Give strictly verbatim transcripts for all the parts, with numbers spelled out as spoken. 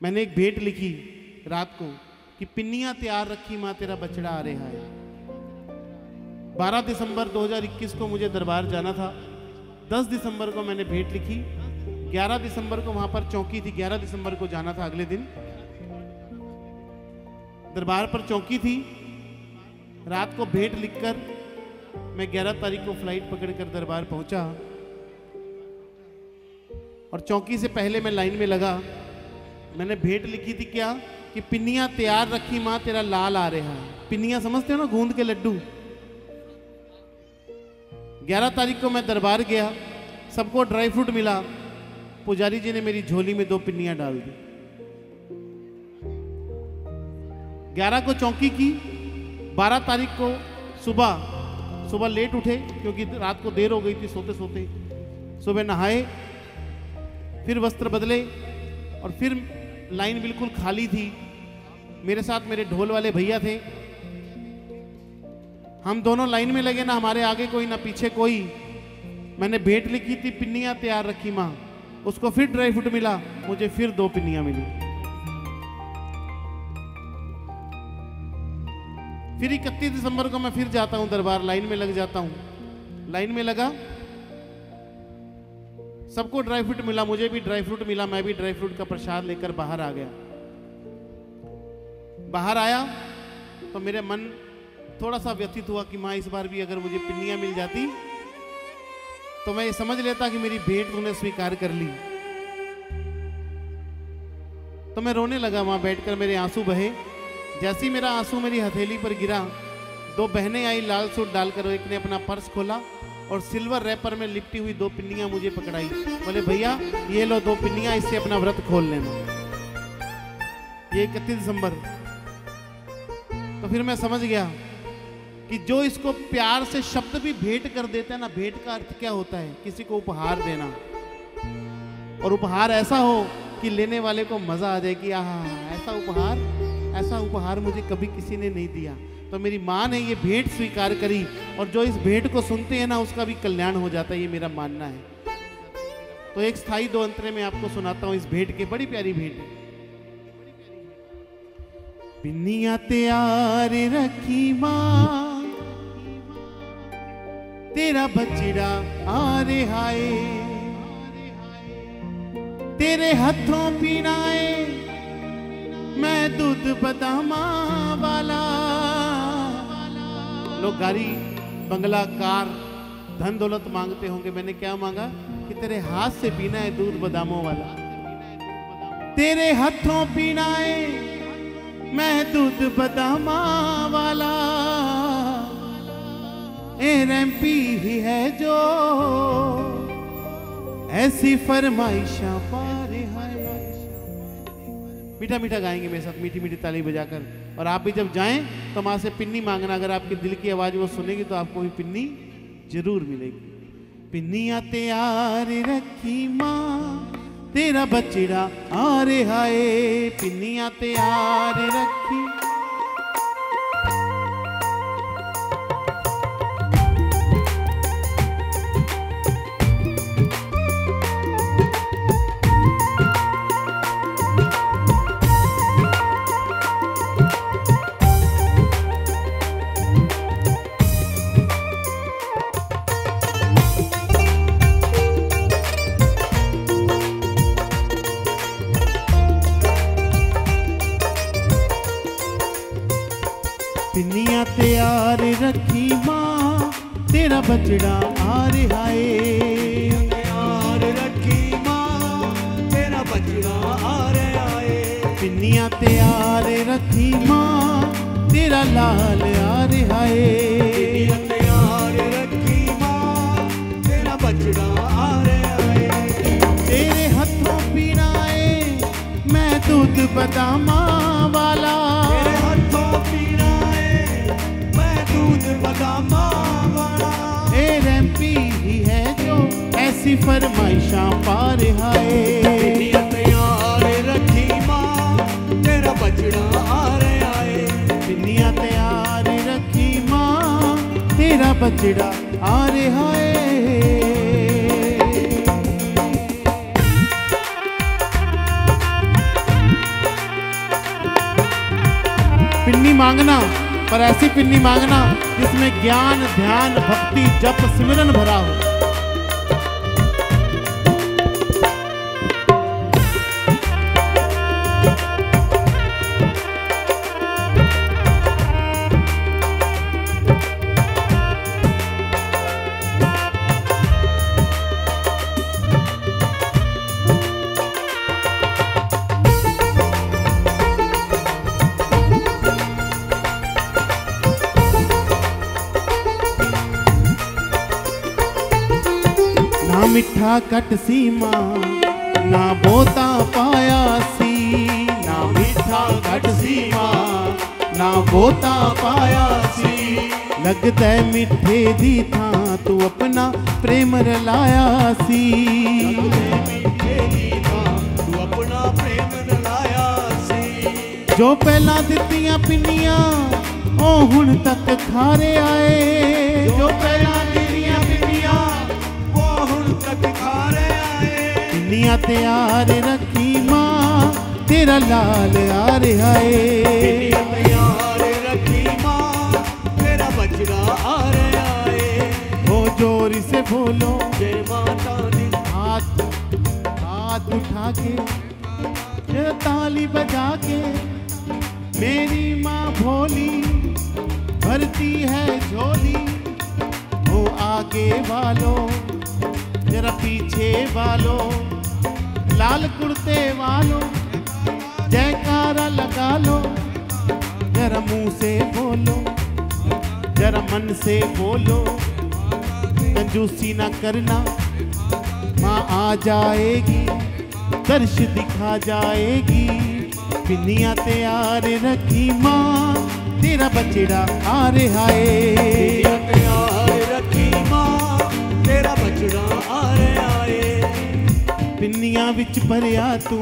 मैंने एक भेंट लिखी रात को कि पिन्नियां तैयार रखी माँ तेरा बछड़ा आ रहा है। बारह दिसंबर दो हज़ार इक्कीस को मुझे दरबार जाना था। दस दिसंबर को मैंने भेंट लिखी। ग्यारह दिसंबर को वहां पर चौकी थी। ग्यारह दिसंबर को जाना था, अगले दिन दरबार पर चौकी थी। रात को भेंट लिखकर मैं ग्यारह तारीख को फ्लाइट पकड़कर दरबार पहुंचा और चौकी से पहले मैं लाइन में लगा। मैंने भेंट लिखी थी क्या कि पिन्नियां तैयार रखी माँ तेरा लाल आ रहा है। पिन्नियां समझते हो ना, गूंद के लड्डू। ग्यारह तारीख को मैं दरबार गया, सबको ड्राई फ्रूट मिला। पुजारी जी ने मेरी झोली में दो पिन्नियां डाल दी। ग्यारह को चौकी की। बारह तारीख को सुबह सुबह लेट उठे क्योंकि रात को देर हो गई थी सोते सोते। सुबह नहाए, फिर वस्त्र बदले और फिर लाइन बिल्कुल खाली थी। मेरे साथ मेरे ढोल वाले भैया थे। हम दोनों लाइन में लगे, ना हमारे आगे कोई ना पीछे कोई। मैंने भेंट लिखी थी पिन्नियां तैयार रखी माँ, उसको फिर ड्राई फ्रूट मिला, मुझे फिर दो पिन्नियां मिली। फिर इकतीस दिसंबर को मैं फिर जाता हूं दरबार, लाइन में लग जाता हूं। लाइन में लगा, सबको ड्राई फ्रूट मिला, मुझे भी ड्राई फ्रूट मिला। मैं भी ड्राई फ्रूट का प्रसाद लेकर बाहर आ गया। बाहर आया तो मेरे मन थोड़ा सा व्यथित हुआ कि माँ इस बार भी अगर मुझे पिन्नियां मिल जाती तो मैं ये समझ लेता कि मेरी भेंट तूने स्वीकार कर ली। तो मैं रोने लगा वहां बैठकर, मेरे आंसू बहे। जैसे ही मेरा आंसू मेरी हथेली पर गिरा, दो बहनें आई लाल सूट डालकर। एक ने अपना पर्स खोला और सिल्वर रैपर में लिपटी हुई दो पिन्नियां मुझे पकड़ाई। बोले भैया ये लो दो पिन्नियां, इससे अपना व्रत खोल लेना। ये इकतीस दिसंबर। तो फिर मैं समझ गया कि जो इसको प्यार से शब्द भी भेंट कर देता है ना, भेंट का अर्थ क्या होता है? किसी को उपहार देना, और उपहार ऐसा हो कि लेने वाले को मजा आ जाए कि आहा ऐसा उपहार, ऐसा उपहार मुझे कभी किसी ने नहीं दिया। तो मेरी माँ ने ये भेंट स्वीकार करी, और जो इस भेंट को सुनते हैं ना उसका भी कल्याण हो जाता है, ये मेरा मानना है। तो एक स्थाई दो अंतरे में आपको सुनाता हूँ इस भेंट के। बड़ी प्यारी भेंट है। पिन्नियां तैयार रखी माँ तेरा बछड़ा आ रहा है, तेरे हाथों पीनाए मैं दूध बदामा वाला। लोग गाड़ी, बंगला, कार, धन दौलत मांगते होंगे। मैंने क्या मांगा कि तेरे हाथ से पीना है दूध बादामों वाला। तेरे हाथों पीना है मैं दूध बादामा वाला। एरएमपी ही है जो ऐसी फरमाइशा पा रहा है। मीठा मीठा गाएंगे मेरे साथ, मीठी मीठी ताली बजाकर। और आप भी जब जाएं तो माँ से पिन्नी मांगना। अगर आपके दिल की आवाज वो सुनेगी तो आपको भी पिन्नी जरूर मिलेगी। पिन्नियां तैयार रखी माँ तेरा बछड़ा आ रहा है। पिन्नियां तैयार रखी। पिन्नियां तैयार रखी माँ तेरा बछड़ा आ रहा है। तैयार रखी माँ तेरा बछड़ा आ रहा है। पिन्नियां तैयार रखी माँ तेरा लाल आ रहा है। पिन्नियां तैयार रखी माँ तेरा बछड़ा आ रहा है। तेरे हाथों पीना है मैं दूध बादामा वाला। तेरे हाथों पीना दूध बादामा वाला। एरएमपी ही है जो ऐसी फरमाइशा पा रहा है। पिन्नियां तैयार रखी माँ तेरा बछड़ा आ रहा है। पिन्नियां तैयार रखी माँ तेरा बछड़ा आ रहा है। मांगना, पर ऐसी पिन्नी मांगना जिसमें ज्ञान, ध्यान, भक्ति, जप, सिमरन भरा हो। ना मिठा कट सीमा ना बोता पाया सी, ना मिठा कट सीमा ना बोता पाया सी, लगता है मिठे दी था तू अपना प्रेम रलाया सी, मिठे दी था तू अपना प्रेम रलाया सी। जो पहला दित्तियां पिन्नियां ओ हुण तक खारे आए, जो पहला दित्तियां पिन्नियां पिन्नियां तैयार रखी माँ तेरा लाल आ रहा है, पिन्नियां तैयार रखी माँ तेरा बचड़ा आ रहा है। वो जोर से बोलो जय माता दी, हाथ हाथ उठा के जरा ताली बजा के, मेरी माँ भोली भरती है झोली, वो आगे वालों जरा पीछे वालों, लाल कुर्ते वालों जयकारा लगा लो, जरा मुंह से बोलो जरा मन से बोलो, कंजूसी ना करना माँ आ जाएगी, दर्श दिखा जाएगी, पिन्नियां तैयार रखी माँ तेरा बचड़ा आ रहा है, तैयार रखी माँ तेरा बचड़ा आ रहा है। पिन्नियां विच भरिया तू,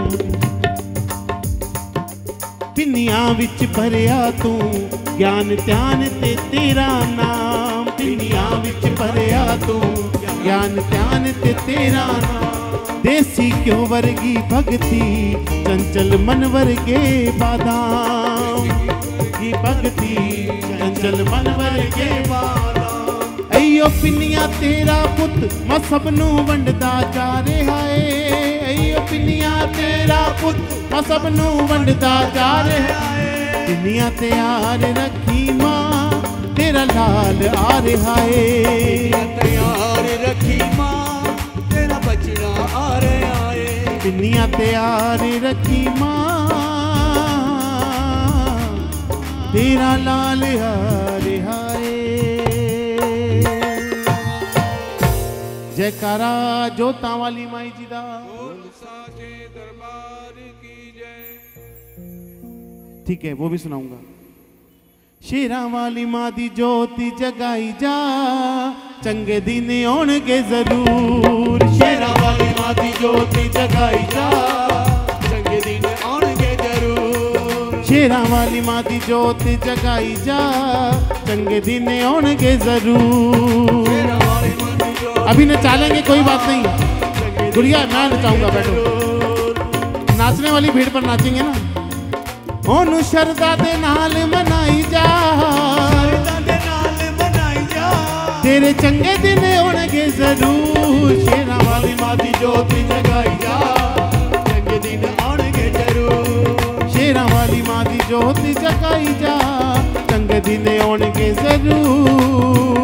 पिन्नियां विच भरिया तू, ज्ञान ध्यान ते तेरा नाम, पिन्नियां विच भरिया तू, ज्ञान ध्यान ते तेरा नाम, देसी क्यों वर्गी भगती चंचल मन वर्गे बादाम, की भगती चंचल मन वर्गे बादाम। अयो पिन्नियां तेरा पुत मैं सबनू वंडदा जा रहा है, अयो पिन्नियां तेरा पुत मैं सबनू वंडदा जा रहा है, पिन्नियां तैयार रखी माँ तेरा लाल आ रहा है, तैयार रखी माँ तेरा बचड़ा आ रहा है, पिन्नियां तैयार रखी माँ तेरा लाल आ रहा है। जयकारा जोता वाली माई जी दा, साचे दरबार की जय। ठीक है वो भी सुनाऊंगा। शेरा वाली माँ दी जोती जगाई जा, चंगे दिन आउणगे जरूर, शेरा वाली माँ दी जोती जगाई जा, चंगे दिन आउणगे जरूर, शेरा वाली माँ दी जोती जगाई जा, चंगे दिन आउणगे जरूर। अभी नचालेंगे कोई बात नहीं, गुड़िया मैं नचाऊंगा, बैठो। नाचने वाली भीड़ पर नाचेंगे ना। ओनू शरदा दे नाल मनाई जा, शरदा दे नाल मनाई जा, तेरे चंगे दिन होणगे जरूर, शेरा वाली माँ दी जोती जगाई जा, चंगे दिन आउणगे जरूर, शेरा वाली माँ दी जोती जगाई जा, चंगे दिन होणगे जरूर।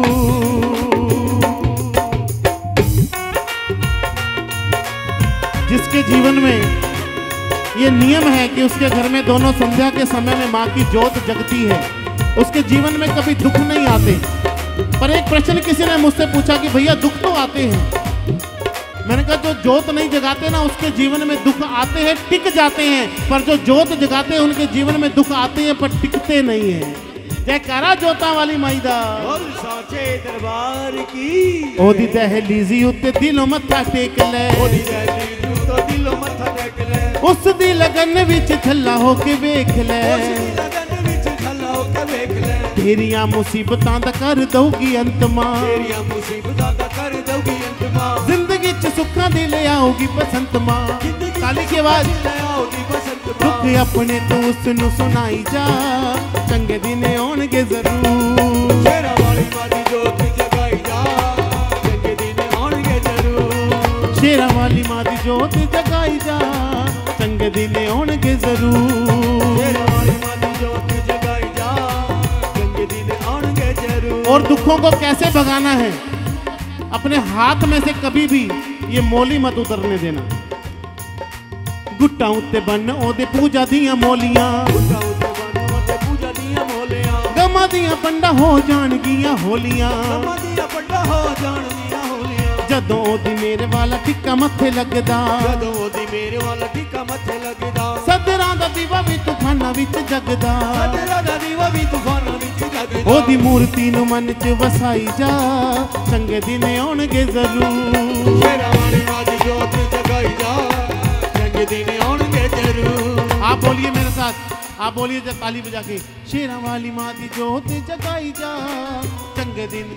जिसके जीवन में ये नियम है कि उसके घर में दोनों संध्या के समय में माँ की जोत जगती है, उसके जीवन में कभी दुख नहीं आते। पर एक प्रश्न किसी ने मुझसे पूछा कि भैया दुख तो आते हैं, मैंने कहा जो जोत नहीं जगाते ना उसके जीवन में दुख आते हैं, टिक जाते हैं, पर जो जोत जगाते हैं उनके जीवन में दुख आते हैं पर टिकते नहीं है। जयकारा जोता वाली माई दा, बोल साचे दरबार की। ओदी दहलीज़ी उत्ते दिलों मत्था टेक ले, ओदी दहलीज़ी उत्ते दिलों मत्था टेक ले, उस दी लगन विच छल्ला होके वेख ले, उस दी लगन विच छल्ला होके वेख ले, तेरियां मुसीबतां दा कर दऊगी अंत मां, तेरियां मुसीबतां दा कर दऊगी अंत मां, जिंदगी च सुखां दी ले आओगी बसंत मां। ताली की आवाज। ले आओगी बसंत मां, दुख अपने तो उसनु सुनाई जा, चंगे दिन आउणगे जरूर। शेरा वाली मां दी जोत जगाई जा, चंगे दिन आउणगे जरूर। शेरा वाली मां दी जोत जगाई जा, चंगे दिन आउणगे जरूर। शेरा वाली मां दी जोत जगाई जा, चंगे दिन आउणगे जरूर। और दुखों को कैसे भगाना है? अपने हाथ में से कभी भी ये मोली मत उतरने देना। गुट्टा उत्ते बन ओदे पूजा दियां मोलियां, गुट्टा उत्ते बन ओदे पूजा दियां मोलियां। गमा दियां पंडा हो जाणगियां होलियां, गमा दियां पंडा हो जाणगियां होलियां। जदों ओदी मेरे वाला टिक्का मत्थे लगदा, जदों ओदी मेरे वाला टिक्का मत्थे लगदा। सदरां दा दीवा भी तूफानां विच जगदा, सदरां दा दीवा भी तूफानां विच जगदा। ओदी मूर्ति नूं मन च वसाई जा, चंगे दिन आउणगे जरूर। शेरा वाली मां दी जोत जगाई जा, चंगे दिन आउणगे जरूर। आप बोलिए मेरे साथ, आप बोलिए जब ताली बजा के, शेरा वाली मां दी जोत जगाई जा, चंगे दिन।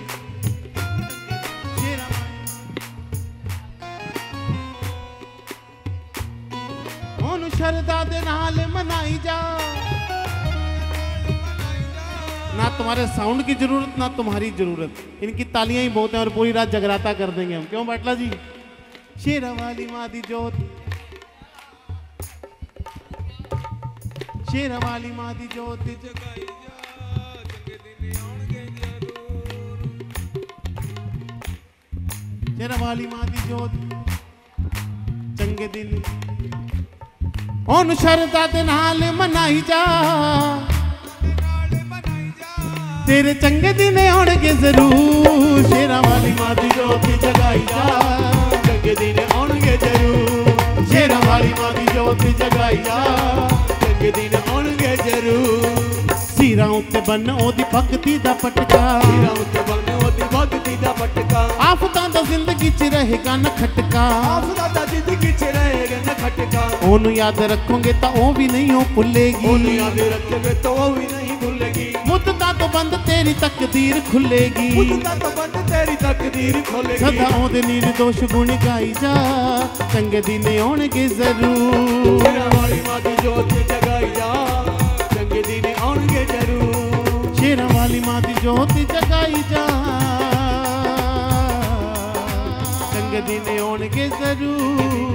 शेरा ओनू शरदा दे नाल मनाई जा। ना तुम्हारे साउंड की जरूरत ना तुम्हारी जरूरत, इनकी तालियां ही बहुत हैं और पूरी रात जगराता कर देंगे हम। क्यों बाटला जी? शेरा वाली मां दी जोत, शेरा वाली मां दी जोत जगाई जा, चंगे दिन आउणगे जरूर। शेरा वाली मां दी जोत चंगे दिन ओन शरदा दे नाल मनाई जा, तेरे चंगे दिन आउणगे जरूर। शेरा वाली मां दी जोत जगाई जा, चंगे दिन आउणगे जरूर। शेरा वाली मां दी जोत जगाई जा, चंगे दिन आउणगे जरूर। सिरां उत्ते बन ओदी भगती दा पटका, सिरां उत्ते बन ओदी भगती दा पटका। आफतां दा जिंदगी च रहेगा न खटका, आफतां दा जिंदगी च रहेगा न खटका। ओनू याद रखोगे तां ओ भी नहीं ओ भुलेगी, ओनू याद रखोगे तो वो भी नहीं भूलेगी। मुद्दतां तो बंद तेरी तकदीर खुलेगी, मुद्दतां तो बंद तेरी तकदीर खुलेगी। सदा ओदे निर्दोष गुण गाई जा, चंगे दिन आउणगे जरूर। शेरा वाली मां दी जोत जगाई जा, चंगे दिन आउणगे जरूर। शेरा वाली मां दी जोत जगाई जा, चंगे दिन आउणगे जरूर।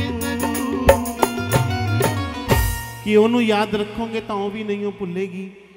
कि ओनू याद रखोगे तां भी नहीं भुलेगी,